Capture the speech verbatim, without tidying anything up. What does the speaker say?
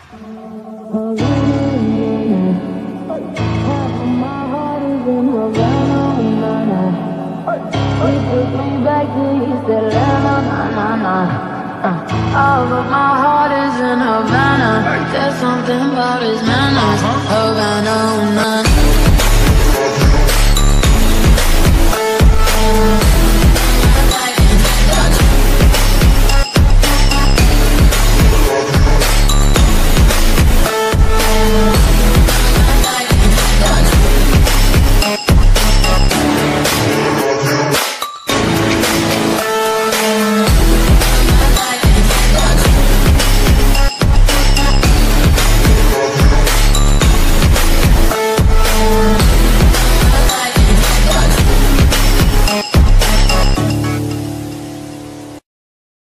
All of my heart is in Havana. There's something about his manners. Havana,